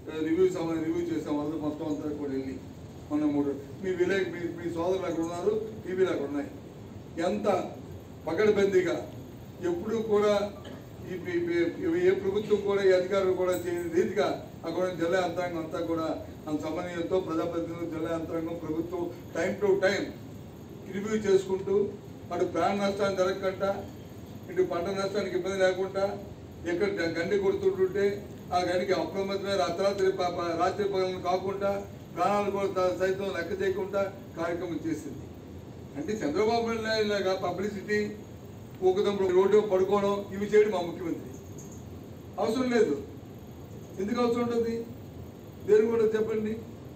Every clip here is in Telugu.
రివ్యూ చేసాం అందరూ మొత్తం అంతా కూడా వెళ్ళి మనం మీ విలేజ్ మీ సోదరులు అక్కడ ఉన్నారు, టీవీలు అక్కడ ఉన్నాయి. ఎంత పకడ్బందీగా ఎప్పుడు కూడా ఏ ప్రభుత్వం కూడా ఈ అధికారులు కూడా చేయని రీతిగా అక్కడ జిల్లా యంత్రాంగం అంతా కూడా సమన్వయంతో ప్రజాప్రతినిధులు జిల్లా యంత్రాంగం ప్రభుత్వం టైం టు టైం రివ్యూ చేసుకుంటూ అటు ప్రాణ నష్టాన్ని జరగకుండా ఇటు పంట నష్టానికి ఇబ్బంది లేకుండా ఎక్కడ గండి కొడుతుంటుంటే ఆ గండికి అప్రమత్తమైన రాత్రి పగలను కాకుండా ప్రాణాలు కూడా సైతం లెక్క చేయకుండా కార్యక్రమం చేసింది. అంటే చంద్రబాబు నాయుడు పబ్లిసిటీ ఊకదంపుడు రోడ్డు పడుకోవడం ఇవి చేయడం మా ముఖ్యమంత్రి అవసరం లేదు. ఎందుకు అవసరం ఉంటుంది? దేని కూడా చెప్పండి,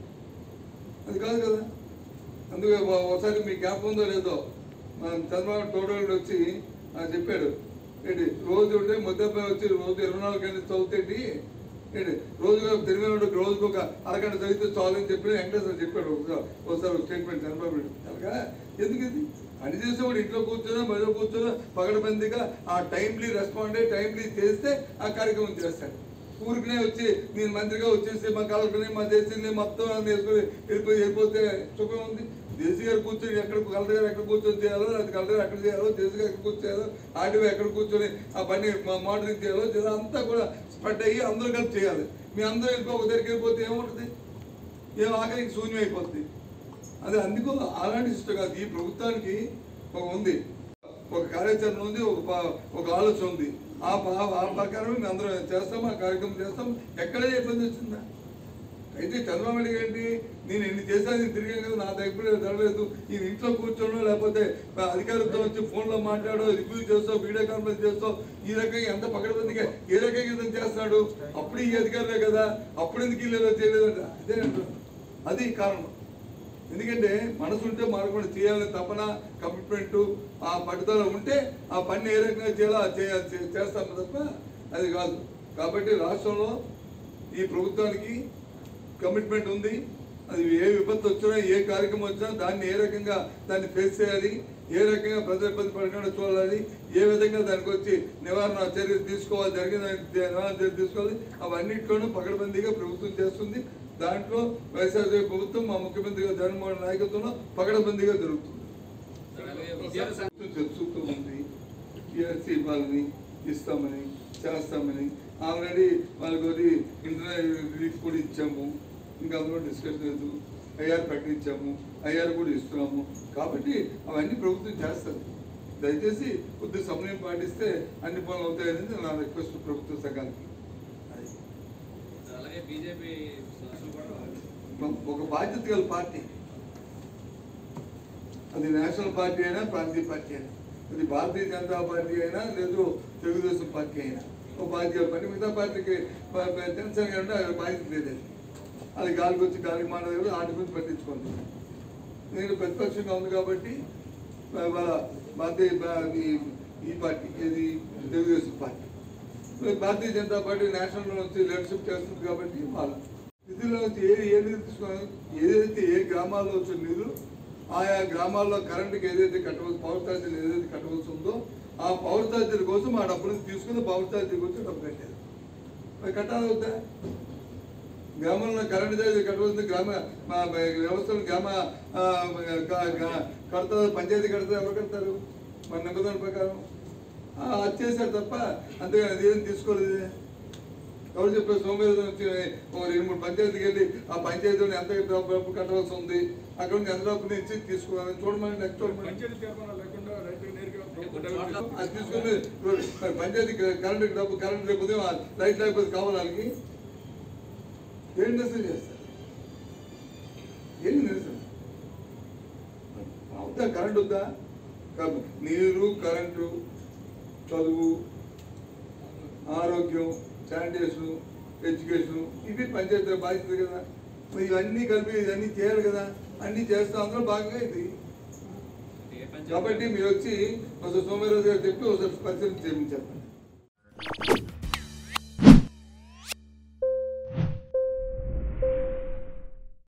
అది కాదు కదా. అందుకే ఒకసారి మీ జ్ఞాపకం ఉందో లేదో చంద్రబాబు తోడోళ్ళు వచ్చి చెప్పాడు ఏంటి, రోజు ఉంటే ముద్దపై వచ్చి రోజు 24 గంటలు చదువుతేంటి ఏంటి, రోజుగా తెలియని రోజుకు ఒక అరగంట చదివితే చాలని చెప్పి వెంకటేశ్వర చెప్పాడు ఒకసారి స్టేట్మెంట్ చంద్రబాబు నాయుడు. అలాగా ఎందుకు ఇది పని చేసేవాడు ఇంట్లో కూర్చొని బయట కూర్చొని పగడబందిగా ఆ టైమ్లీ రెస్పాండ్ అయ్యి టైమ్లీ చేస్తే ఆ కార్యక్రమం చేస్తాడు. ఊరికనే వచ్చి నేను మంత్రిగా వచ్చేసి మా కలెక్టర్ని మా దేశాన్ని మొత్తం వేసుకొని వెళ్ళిపోతే సుఖం ఉంది. దేశీ గారు కూర్చొని కలెక్టర్ గారు ఎక్కడ కూర్చొని చేయాలో, అది కలెక్టర్ గారు ఎక్కడ చేయాలో, దేశీ గారు ఎక్కడ కూర్చొని చేయాలో, ఆర్టీఓ ఎక్కడ కూర్చొని ఆ పని మోడలింగ్ చేయాలో అంతా కూడా స్ప్రెడ్ అయ్యి అందరూ కలిపి చేయాలి. మీ అందరూ ఒక దగ్గరికి వెళ్ళిపోతే ఏముంటుంది, ఏం ఆఖరికి శూన్యం అయిపోతుంది. అదే అందుకు అలాంటి సిస్టమ్ కాదు. ఈ ప్రభుత్వానికి ఉంది ఒక కార్యాచరణ ఉంది, ఒక ఆలోచన ఉంది. ఆ ప్రకారం మేము అందరం చేస్తాం, ఆ కార్యక్రమం చేస్తాం. ఎక్కడే ఇబ్బంది వచ్చిందా? అయితే చంద్రబాబు నాయుడు ఏంటి, నేను ఎన్ని చేశాను తిరిగాను కదా, నా దగ్గర జరగలేదు. ఈ ఇంట్లో కూర్చోనో లేకపోతే అధికారులతో వచ్చి ఫోన్లో మాట్లాడో, రివ్యూ చేస్తావు, వీడియో కాన్ఫరెన్స్ చేస్తావు, ఈ రకంగా ఎంత పకడ్బందీగా ఏ రకంగా చేస్తున్నాడు. అప్పుడు ఈ అధికారులే కదా, అప్పుడు ఎందుకు ఇల్లేదో చేయలేదంట. అదే అది కారణం. ఎందుకంటే మనసు ఉంటే మారకుండా చేయాలని తపన, కమిట్మెంట్, ఆ పట్టుదల ఉంటే ఆ పని ఏ రకంగా చేయాలో చేస్తాము తప్ప అది కాదు. కాబట్టి రాష్ట్రంలో ఈ ప్రభుత్వానికి కమిట్మెంట్ ఉంది. అది ఏ విపత్తు వచ్చినా, ఏ కార్యక్రమం వచ్చినా దాన్ని ఏ రకంగా దాన్ని ఫేస్ చేయాలి, ఏ రకంగా ప్రజల ఇబ్బంది పడకుండా చూడాలి, ఏ విధంగా దానికి వచ్చి నివారణ చర్యలు తీసుకోవాలి, జరిగిన నివారణ చర్యలు తీసుకోవాలి, అవన్నింటిలోనూ పకడ్బందీగా ప్రభుత్వం చేస్తుంది. దాంట్లో వైఎస్ఆర్సీపీ ప్రభుత్వం మా ముఖ్యమంత్రి గారు జగన్మోహన్ నాయకత్వంలో పకడ్బందీగా జరుగుతుంది. తెలుసుతూ ఉంది టీఆర్సీ వాళ్ళని ఇస్తామని చేస్తామని ఆల్రెడీ వాళ్ళకి ఇంటర్నల్ రిలీఫ్ కూడా ఇచ్చాము. ఇంకా అందులో డిస్కషన్ లేదు. ఐఆర్ ప్రకటించాము, ఐఆర్ కూడా ఇస్తున్నాము. కాబట్టి అవన్నీ ప్రభుత్వం చేస్తుంది. దయచేసి కొద్ది సమయం పాటిస్తే అన్ని పనులు అవుతాయనేది నా రిక్వెస్ట్ ప్రభుత్వ సంఘానికి. ఒక బాధ్యత గల పార్టీ, అది నేషనల్ పార్టీ అయినా ప్రాంతీయ పార్టీ అయినా, అది భారతీయ జనతా పార్టీ అయినా లేదు తెలుగుదేశం పార్టీ అయినా ఒక బాధ్యత పని. మిగతా పార్టీకి జనసేన అంటే బాధ్యత లేదండి. అది గాలికి వచ్చి గాలికి మాట్లాడదు, వాటి గురించి పట్టించుకోండి. నేను ప్రతిపక్షంగా ఉంది కాబట్టి ఈ పార్టీ ఏది Telugu Desam party, Bharatiya Janata party national నుంచి లీడర్షిప్ చేస్తుంది కాబట్టి వాళ్ళ నిధుల నుంచి ఏ నిధులు తీసుకోవాలి, ఏదైతే ఏ గ్రామాల్లో వచ్చిన నిధులు ఆయా గ్రామాల్లో కరెంటుకి ఏదైతే కట్టవలసి, పవర్ ఛార్జీలు ఏదైతే కట్టవలసి ఉందో ఆ పవర్ ఛార్జీల కోసం ఆ డబ్బులు తీసుకుని పవర్ ఛార్జీల కోసం డబ్బు కట్టారు. మరి కట్టాలి అవుతా గ్రామంలో కరెంటు ఛార్జీలు కట్టవలసింది గ్రామ వ్యవస్థలు కడతారు, పంచాయతీ కడతారు. ఎవరు కడతారు? మన నిబంధనల ప్రకారం అది చేశారు తప్ప అంతేగాని అదేం తీసుకోలేదు. ఎవరు చెప్పారు? సోమవారం వచ్చి ఒక 2-3 పంచాయతీకి వెళ్ళి ఆ పంచాయతీలో ఎంత డబ్బు కట్టవలసి ఉంది, అక్కడ నుంచి ఎంత డబ్బు నుంచి తీసుకోవాలి చూడమని నెక్స్ట్ అది తీసుకుని పంచాయతీ కరెంట్ డబ్బు కరెంట్ లేకపోతే లైట్ లేకపోతే కావాలి వాళ్ళకి ఏం నిరసన చేస్తారు? ఏం నిరసన అవుతా? కరెంట్ వద్దా? నీరు, కరెంటు, చదువు, ఆరోగ్యం, శానిటేషన్, ఎడ్యుకేషన్ ఇవి పంచాయతీ బాధ్యత కదా. మరి ఇవన్నీ కలిపి ఇవన్నీ చేయాలి కదా. అన్నీ చేస్తాం, అందులో భాగంగా ఇది. కాబట్టి మీరు వచ్చి ఒకసారి సోమవారం గారు చెప్పి ఒకసారి పరిశీలన చేయమని చెప్పండి.